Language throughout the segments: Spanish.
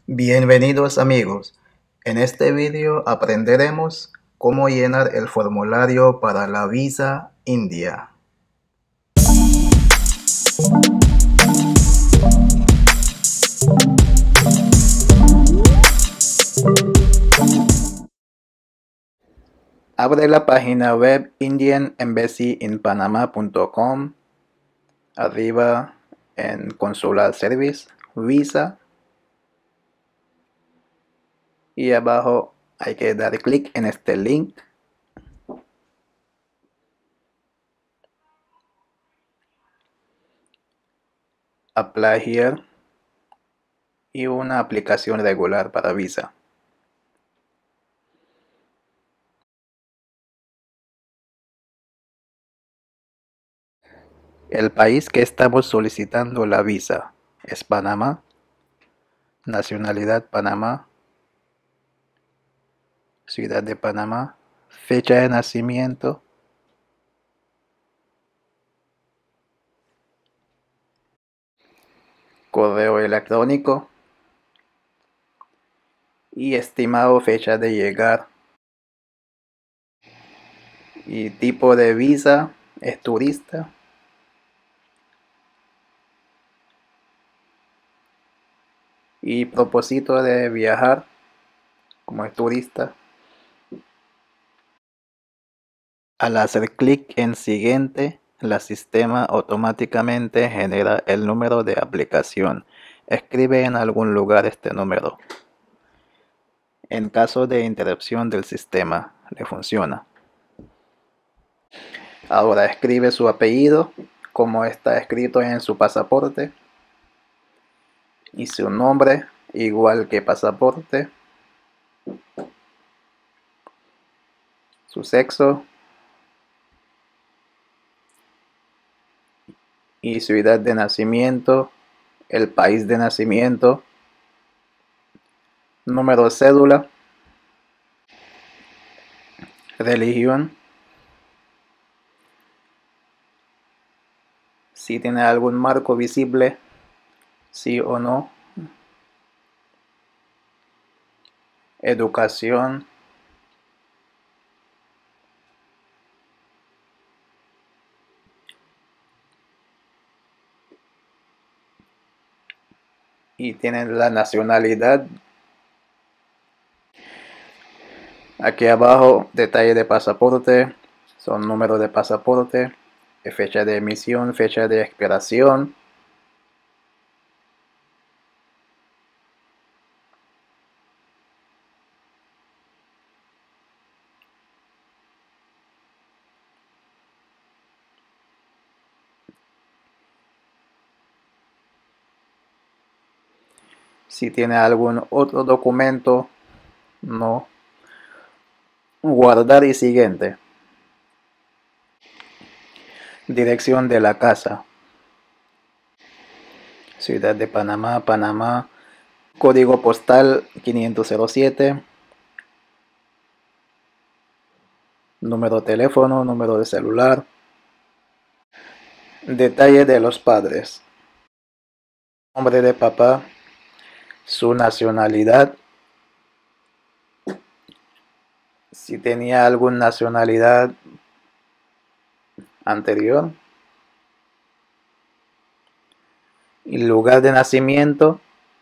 Bienvenidos amigos, en este vídeo aprenderemos cómo llenar el formulario para la visa India. Abre la página web indianembassyiinpanama.com, arriba en Consular Service, Visa, y abajo hay que dar clic en este link. Apply here y una aplicación regular para Visa. El país que estamos solicitando la visa es Panamá, nacionalidad Panamá, ciudad de Panamá, fecha de nacimiento, correo electrónico y estimado fecha de llegar. Y tipo de visa es turista. Y propósito de viajar como es turista. Al hacer clic en siguiente, el sistema automáticamente genera el número de aplicación. Escribe en algún lugar este número. En caso de interrupción del sistema, le funciona. Ahora escribe su apellido como está escrito en su pasaporte y su nombre igual que pasaporte, su sexo y ciudad de nacimiento, el país de nacimiento, número de cédula, religión, si tiene algún marco visible, sí o no, educación, y tiene la nacionalidad. Aquí abajo, detalle de pasaporte, son números de pasaporte, fecha de emisión, fecha de expiración. Si tiene algún otro documento, no. Guardar y siguiente. Dirección de la casa. Ciudad de Panamá, Panamá. Código postal 507. Número de teléfono, número de celular. Detalle de los padres. Nombre de papá. Su nacionalidad. Si tenía alguna nacionalidad anterior. Y lugar de nacimiento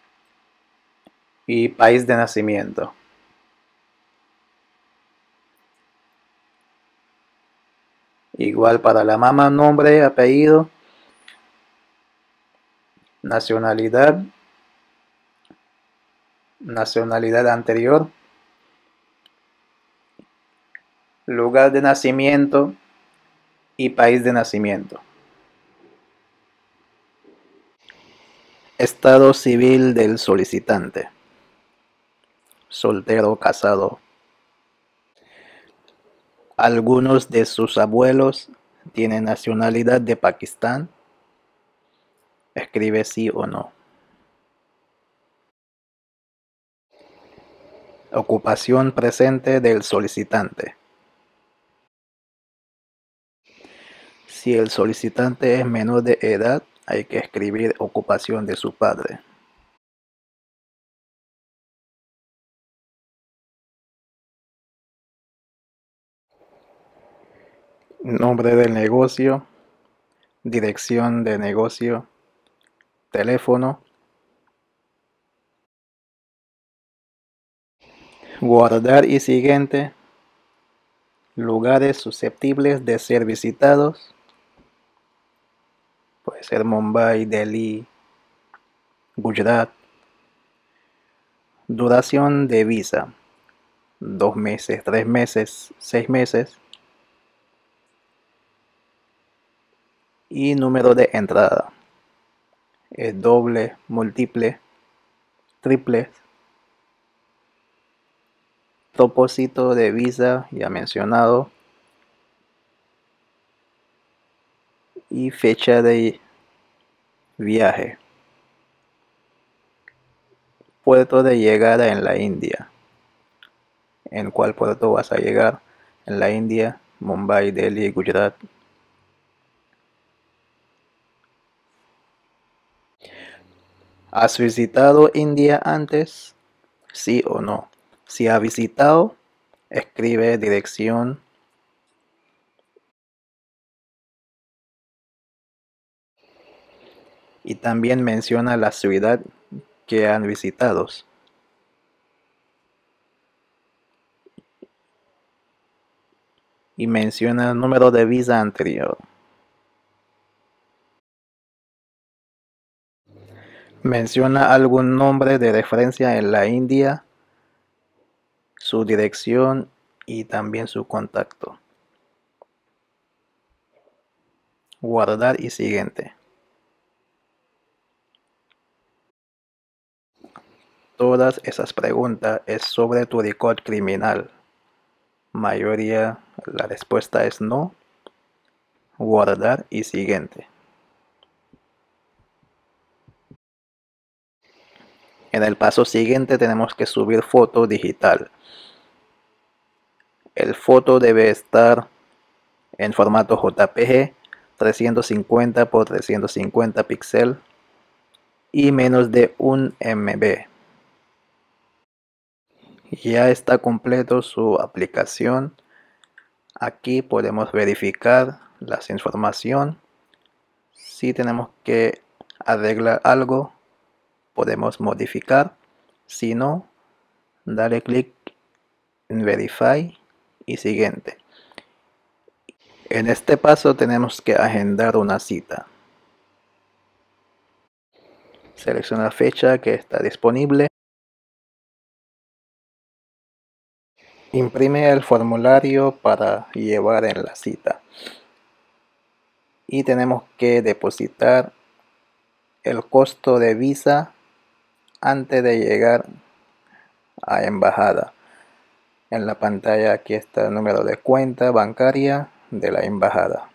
y país de nacimiento. Igual para la mamá, nombre, apellido, nacionalidad, nacionalidad anterior, lugar de nacimiento y país de nacimiento. Estado civil del solicitante. Soltero, casado. Algunos de sus abuelos tienen nacionalidad de Pakistán. Escribe sí o no. Ocupación presente del solicitante. Si el solicitante es menor de edad, hay que escribir ocupación de su padre. nombre del negocio, dirección de negocio, teléfono, guardar y siguiente, lugares susceptibles de ser visitados, puede ser Mumbai, Delhi, Gujarat, duración de visa, 2 meses, 3 meses, 6 meses, y número de entrada, es doble, múltiple, triple, propósito de visa ya mencionado, y fecha de viaje, puerto de llegada en la India, en cuál puerto vas a llegar en la India, Mumbai, Delhi, Gujarat. ¿Has visitado India antes? ¿Sí o no? Si ha visitado, escribe dirección y también menciona la ciudad que han visitado y menciona el número de visa anterior. Menciona algún nombre de referencia en la India, su dirección y también su contacto. Guardar y siguiente. Todas esas preguntas es sobre tu récord criminal. Mayoría, la respuesta es no. Guardar y siguiente. En el paso siguiente tenemos que subir foto digital. El foto debe estar en formato JPG, 350 por 350 píxeles y menos de 1 MB. Ya está completo su aplicación. Aquí podemos verificar las información. Si tenemos que arreglar algo, podemos modificar. Si no, dale clic en Verify y siguiente. En este paso tenemos que agendar una cita. Selecciona la fecha que está disponible. Imprime el formulario para llevar en la cita. Y tenemos que depositar el costo de visa antes de llegar a embajada. En la pantalla aquí está el número de cuenta bancaria de la embajada.